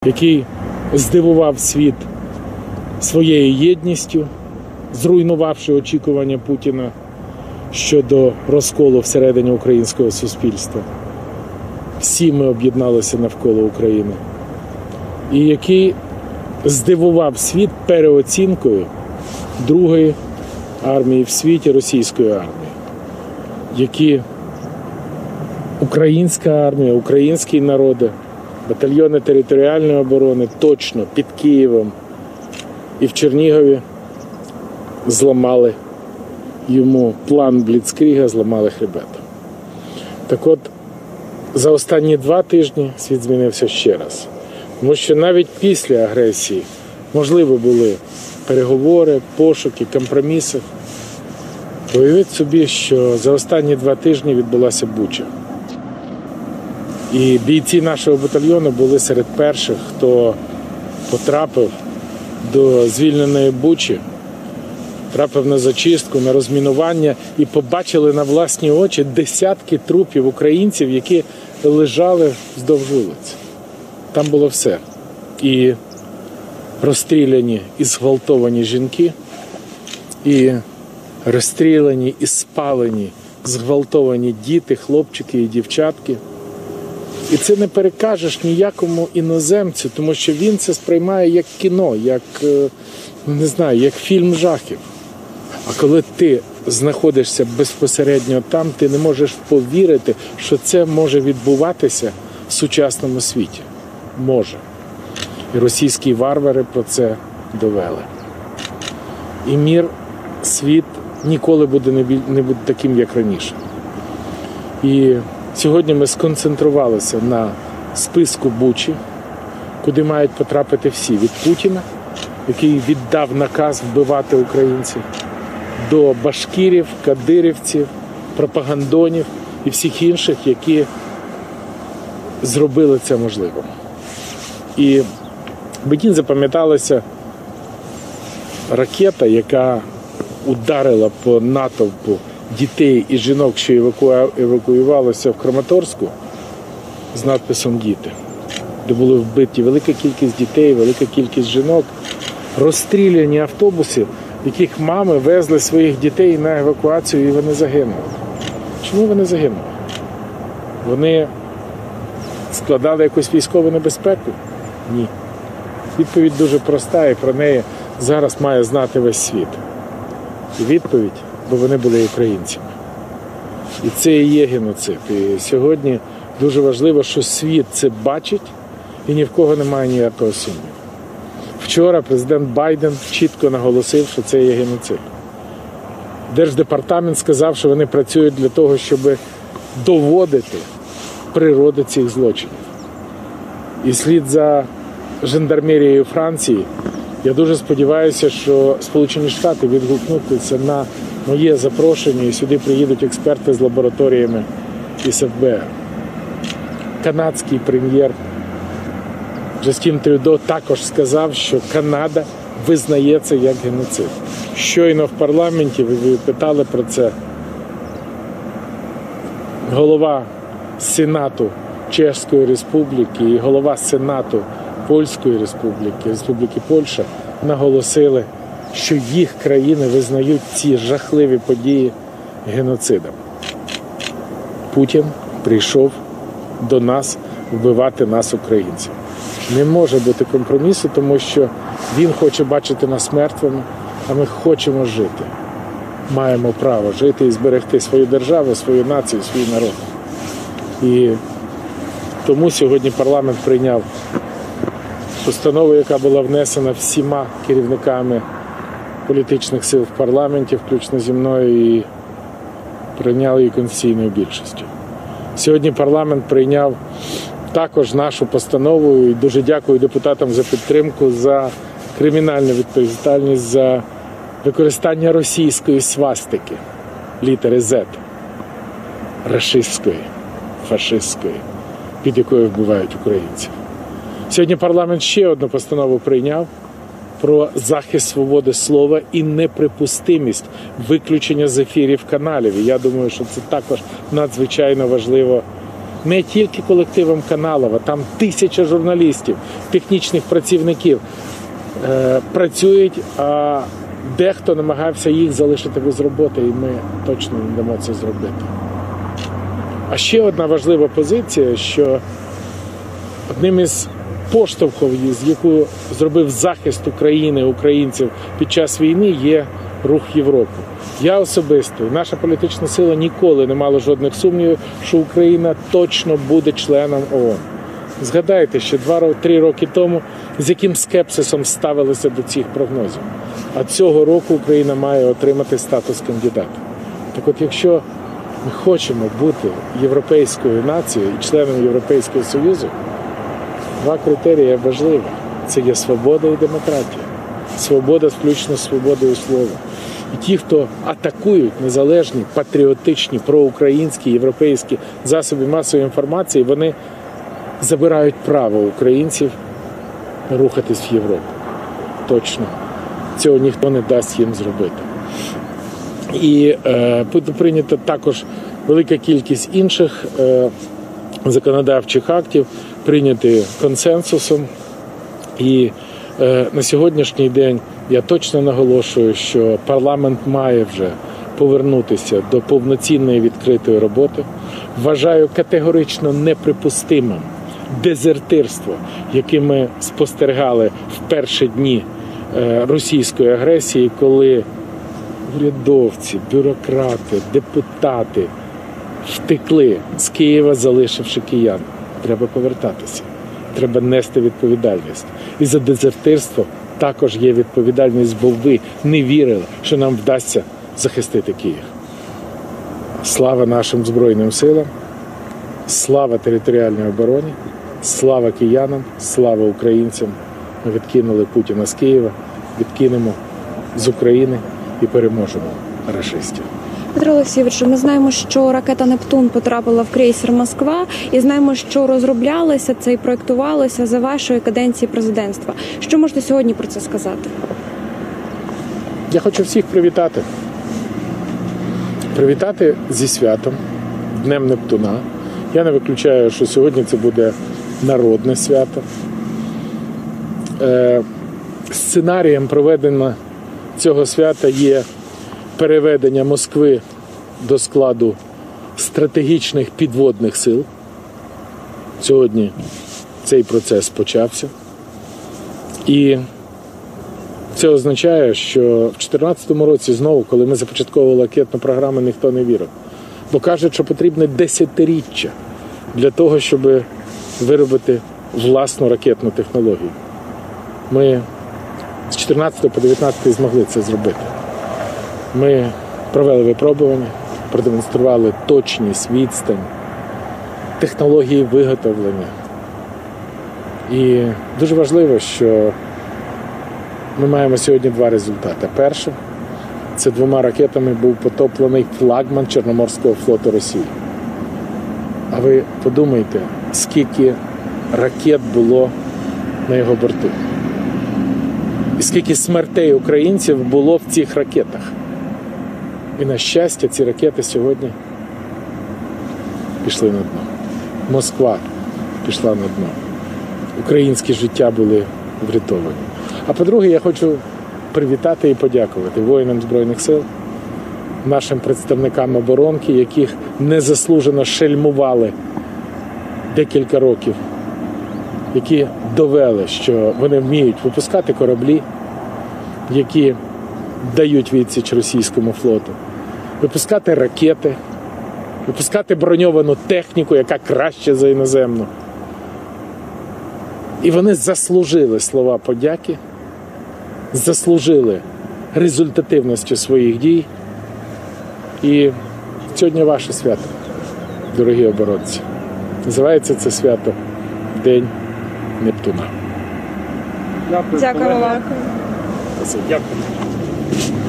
який здивував світ своєю єдністю, зруйнувавши очікування Путіна щодо розколу всередині українського суспільства. Всі ми об'єдналися навколо України. І який здивував світ переоцінкою другої армії в світі, російської армії. Які українська армія, українські народи, батальйони територіальної оборони точно під Києвом і в Чернігові зламали йому план Бліцкріга, зламали хребет. Так от, за останні 2 тижні світ змінився ще раз. Тому що навіть після агресії можливо були переговори, пошуки, компроміси. Уявіть собі, що за останні 2 тижні відбулася Буча. І бійці нашого батальйону були серед перших, хто потрапив до звільненої Бучі, трапив на зачистку, на розмінування і побачили на власні очі десятки трупів українців, які лежали вздовж вулиць. Там було все. І розстріляні і зґвалтовані жінки, і розстріляні і спалені, зґвалтовані діти, хлопчики і дівчатки. І це не перекажеш ніякому іноземцю, тому що він це сприймає як кіно, як, не знаю, як фільм жахів. А коли ти знаходишся безпосередньо там, ти не можеш повірити, що це може відбуватися в сучасному світі. Може. І російські варвари про це довели. І мір, світ ніколи не буде таким, як раніше. І сьогодні ми сконцентрувалися на списку Бучі, куди мають потрапити всі. Від Путіна, який віддав наказ вбивати українців, до башкирів, кадирівців, пропагандонів і всіх інших, які зробили це можливим. І мені запам'яталася ракета, яка ударила по натовпу дітей і жінок, що евакуювалися в Краматорську, з надписом «Діти», де були вбиті велика кількість дітей, велика кількість жінок, розстріляні автобуси, в яких мами везли своїх дітей на евакуацію, і вони загинули. Чому вони загинули? Вони складали якусь військову небезпеку? Ні. Відповідь дуже проста, і про неї зараз має знати весь світ. І відповідь, бо вони були українцями. І це і є геноцид. І сьогодні дуже важливо, що світ це бачить, і ні в кого немає ніякого сумніву. Вчора президент Байден чітко наголосив, що це є геноцид. Держдепартамент сказав, що вони працюють для того, щоб доводити природу цих злочинів. І слід за жандармерією Франції, я дуже сподіваюся, що Сполучені Штати відгукнуться на моє запрошення, і сюди приїдуть експерти з лабораторіями із ФБР. Канадський прем'єр Джастін Трюдо також сказав, що Канада визнає це як геноцид. Щойно в парламенті, ви питали про це, голова Сенату Чеської Республіки і голова Сенату Польської Республіки, Республіки Польща, наголосили, що їх країни визнають ці жахливі події геноцидом. Путін прийшов до нас вбивати нас, українців. Не може бути компромісу, тому що він хоче бачити нас мертвими, а ми хочемо жити. Маємо право жити і зберегти свою державу, свою націю, свій народ. І тому сьогодні парламент прийняв постанову, яка була внесена всіма керівниками політичних сил в парламенті, включно зі мною, і прийняли її конституційною більшістю. Сьогодні парламент прийняв також нашу постанову, і дуже дякую депутатам за підтримку, за кримінальну відповідальність за використання російської свастики, літери Z, рашистської, фашистської, під якою вбивають українців. Сьогодні парламент ще одну постанову прийняв про захист свободи слова і неприпустимість виключення з ефірів каналів. І я думаю, що це також надзвичайно важливо не тільки колективом Каналова, там 1000 журналістів, технічних працівників працюють, а дехто намагався їх залишити без роботи, і ми точно не дамо це зробити. А ще одна важлива позиція, що одним із поштовхів, яку зробив захист України, українців під час війни, є рух Європи. Я особисто, наша політична сила ніколи не мала жодних сумнівів, що Україна точно буде членом ООН. Згадайте, ще 2-3 роки тому, з яким скепсисом ставилися до цих прогнозів. А цього року Україна має отримати статус кандидата. Так от, якщо ми хочемо бути європейською нацією і членом Європейського Союзу, 2 критерії важливі. Це є свобода і демократія. Свобода, включно з свободою слова. І ті, хто атакують незалежні, патріотичні, проукраїнські, європейські засоби масової інформації, вони забирають право українців рухатись в Європу. Точно. Цього ніхто не дасть їм зробити. І буде прийнято також велика кількість інших законодавчих актів, прийняті консенсусом. І на сьогоднішній день я точно наголошую, що парламент має вже повернутися до повноцінної відкритої роботи. Вважаю категорично неприпустимим дезертирство, яке ми спостерігали в перші дні російської агресії, коли урядовці, бюрократи, депутати втекли з Києва, залишивши киян. Треба повертатися. Треба нести відповідальність. І за дезертирство також є відповідальність, бо ви не вірили, що нам вдасться захистити Київ. Слава нашим Збройним силам, слава територіальній обороні, слава киянам, слава українцям. Ми відкинули Путіна з Києва, відкинемо з України і переможемо рашистів. Петро Олексійовичу, ми знаємо, що ракета «Нептун» потрапила в крейсер «Москва», і знаємо, що розроблялося це і проєктувалося за вашої каденції президентства. Що можете сьогодні про це сказати? Я хочу всіх привітати. Привітати зі святом, Днем Нептуна. Я не виключаю, що сьогодні це буде народне свято. Сценарієм проведення цього свята є переведення Москви до складу стратегічних підводних сил. Сьогодні цей процес почався. І це означає, що в 2014 році знову, коли ми започатковували ракетну програму, ніхто не вірив. Бо кажуть, що потрібне десятиріччя для того, щоб виробити власну ракетну технологію. Ми з 14 по 19 змогли це зробити. Ми провели випробування, продемонстрували точність, відстань, технології виготовлення. І дуже важливо, що ми маємо сьогодні 2 результати. Перше, це 2 ракетами був потоплений флагман Чорноморського флоту Росії. А ви подумайте, скільки ракет було на його борту. І скільки смертей українців було в цих ракетах. І, на щастя, ці ракети сьогодні пішли на дно. Москва пішла на дно. Українські життя були врятовані. А по-друге, я хочу привітати і подякувати воїнам Збройних сил, нашим представникам оборонки, яких незаслужено шельмували декілька років, які довели, що вони вміють випускати кораблі, які дають відсіч російському флоту, випускати ракети, випускати броньовану техніку, яка краще за іноземну. І вони заслужили слова подяки, заслужили результативністю своїх дій. І сьогодні ваше свято, дорогі оборонці. Називається це свято День Нептуна. Дякую вам. Дякую.